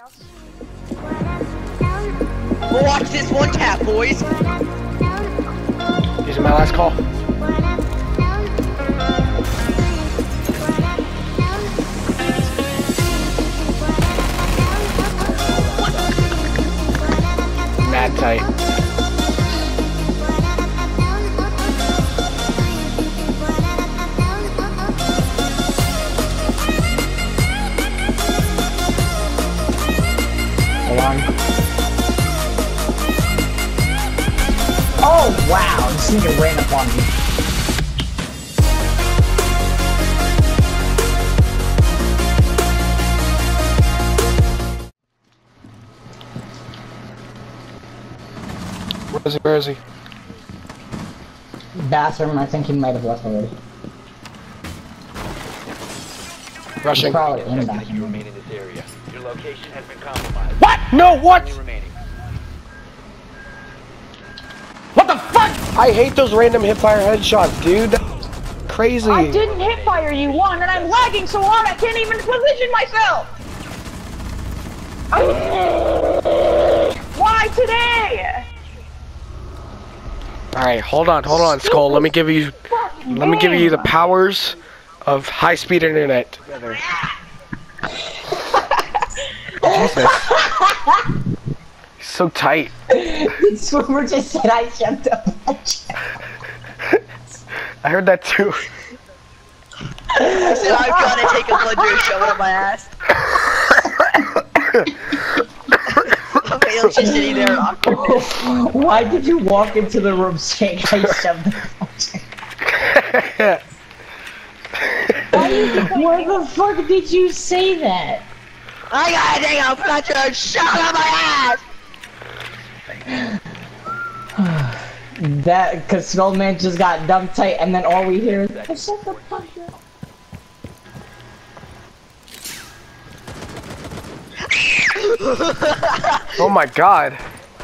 We'll watch this one tap, boys. Using my last call. Mad tight. Oh wow, this nigga ran up on me. Where is he? Bathroom, I think he might have left already. Rushing. He's probably in the You bathroom. remain in this area. Your location has been compromised. What? No, what? Only remaining. What the fuck? I hate those random hipfire headshots, dude. Crazy. I didn't hit fire you one, and I'm lagging so hard I can't even position myself! Why today? Alright, hold on, Skull. Let me give you the powers of high-speed internet. Jesus. He's so tight. The swimmer just said I jumped up. I heard that too. I said I'm gonna take a blood and shove it up my ass. Okay, I was just sitting there in awkwardness. Why did you walk into the room saying I shoved the Why the fuck did you say that? I gotta take a plunger and shove it up my ass! That, cause Skullman just got dumb tight and then all we hear is I shoved the fuck up. Oh my god.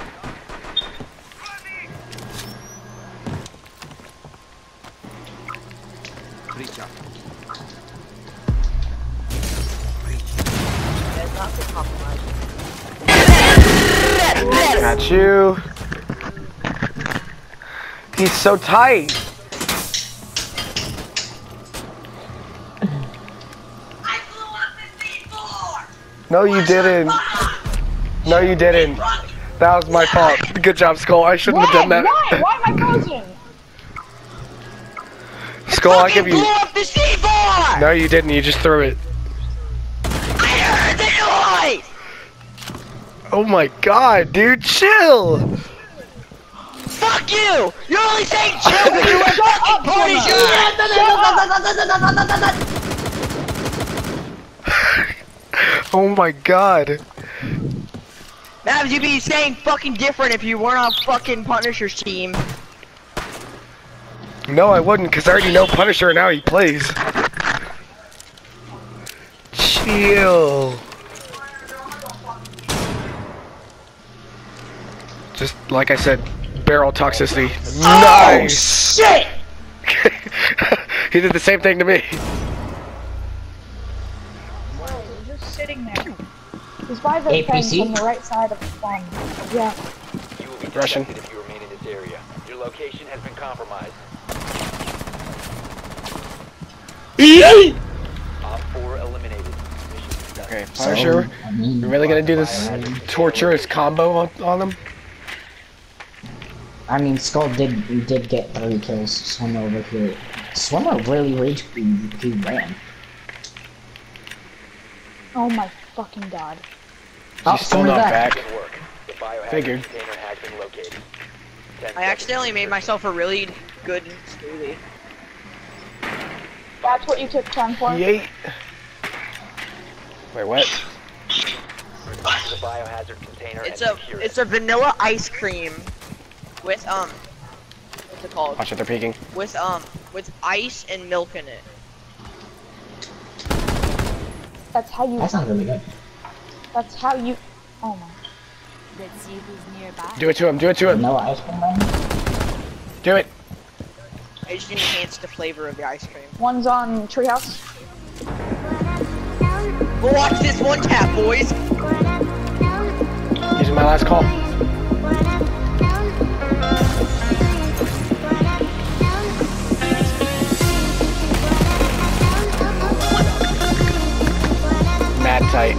Got you. He's so tight. No, you didn't. No, you didn't. That was my fault. Good job, Skull. I shouldn't have done that. Why am I frozen? Skull, I'll give you. Blew up the C4! No, you didn't. You just threw it. I heard the noise! Oh my god, dude, chill. Fuck you! You're only saying chill because you were fucking ponies! Oh my god. Mavs, you'd be saying fucking different if you weren't on fucking Punisher's team. No, I wouldn't, because I already know Punisher and how he plays. Chill. Just like I said, barrel toxicity. Oh, Nice! shit! He did the same thing to me. Whoa, you're just sitting there. He's by the APC? fence on the right side of the farm. Yeah. You will be Russian. detected if you remain in this area. Your location has been compromised. Op 4 eliminated. Mission successful. Okay, Punisher, you really gonna do this torturous combo on them? I mean, Skull did get 3 kills. Swimmer over here. Swimmer really rage he ran. Oh my fucking god. He's still Swimmer's not back. Good work. The biohazard Figured. container has been located. 10 I accidentally made myself a really good smoothie. That's what you took 10 for? Yeet. Wait, what? seconds. The biohazard container and secure it. It's a vanilla ice cream with what's it called? Watch it, they're peeking. With ice and milk in it. That's how you. That sounds really good. That's how you. Oh my. Let's see who's nearby. Do it to him, do it to him. No ice cream man? Do it. I just enhanced the flavor of the ice cream. One's on treehouse. We'll watch this one tap, boys. last call. Mad tight.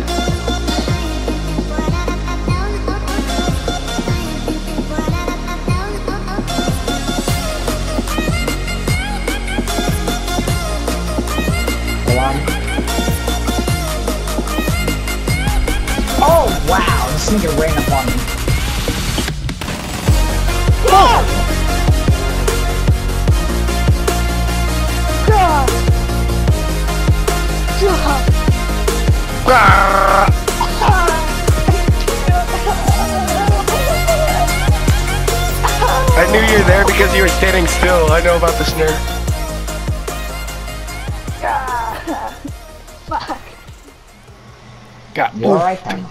Oh wow, this nigga ran up on me. I knew you were there because you were standing still. I know about the snare. Fuck. Got You alright then?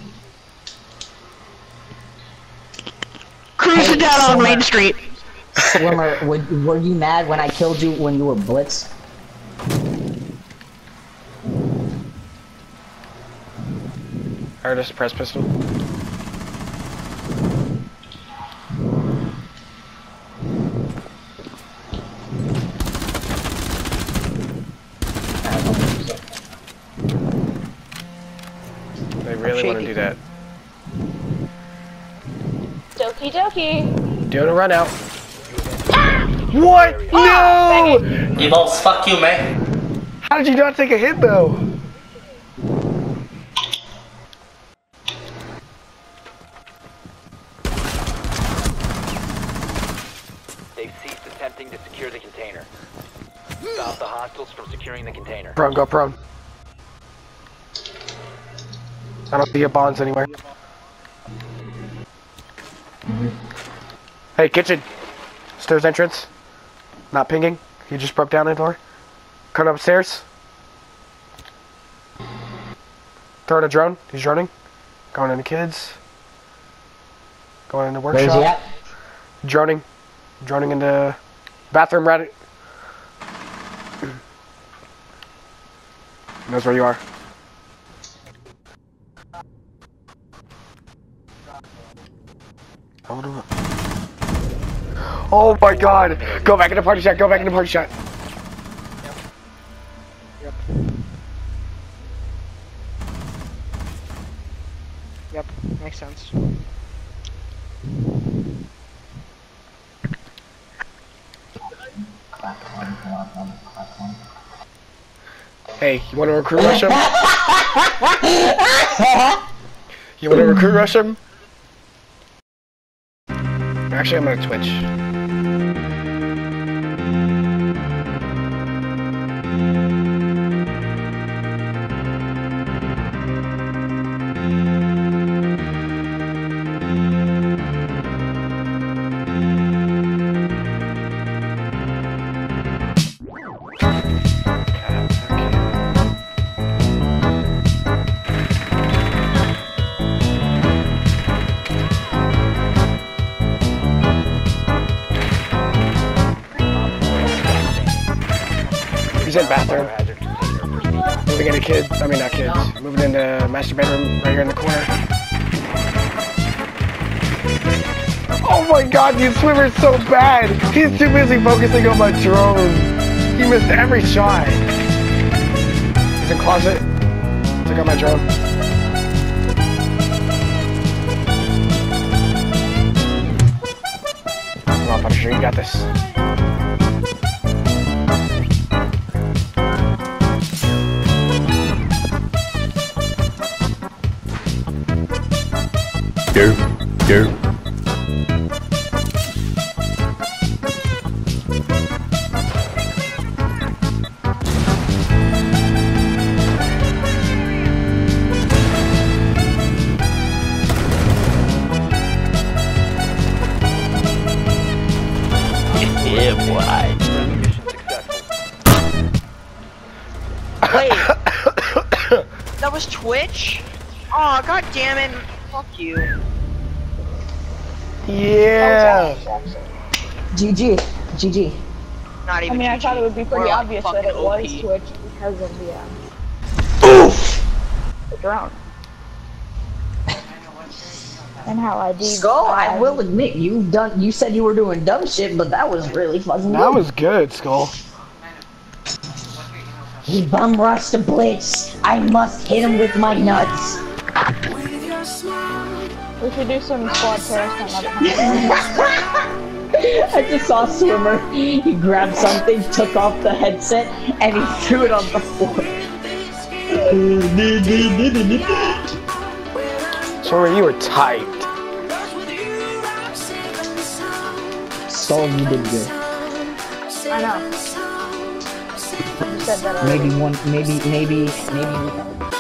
Cruising down on Main Street. Swimmer, were you mad when I killed you when you were blitzed? I heard a suppressed pistol. They really want to do that. Dokie dokie. Doing a run out. What? No! You balls, fuck you, man. How did you not take a hit though? They've ceased attempting to secure the container. Stop the hostiles from securing the container. Prone, go prone. I don't see your bonds anywhere. Hey, kitchen. Stairs entrance. Not pinging. He just broke down the door. Coming upstairs. Throwing a drone. He's droning. Going into kids. Going into workshop. Where's he at? Droning. Droning into bathroom right. Knows where you are. Oh my god! Go back in the party shot, go back in the party shot. Yep, makes sense. Hey, you wanna recruit rush him? You wanna recruit rush him? Actually, I'm gonna Twitch. He's in bathroom. Moving into kids. I mean, not kids. Moving into master bedroom right here in the corner. Oh my god, these swimmer's so bad. He's too busy focusing on my drone. He missed every shot. He's in closet. Took out my drone. Come on, Punisher, you got this. Go. Yeah, boy. Mission successful. Wait. That was Twitch? Aw, oh, god damn it. Fuck you. Yeah. GG. GG. Not even I mean, I thought it would be pretty We're obvious that fucking it was OP. Twitch because of the drone. And how I do. Skull, I will admit, you said you were doing dumb shit, but that was really fucking good. That was good, Skull. He bum rushed a blitz. I must hit him with my nuts. We should do some squad terrorist on I just saw a swimmer. He grabbed something, took off the headset, and he threw it on the floor. Sorry, you were tight. Skull, you did good. I know. You said that already. Maybe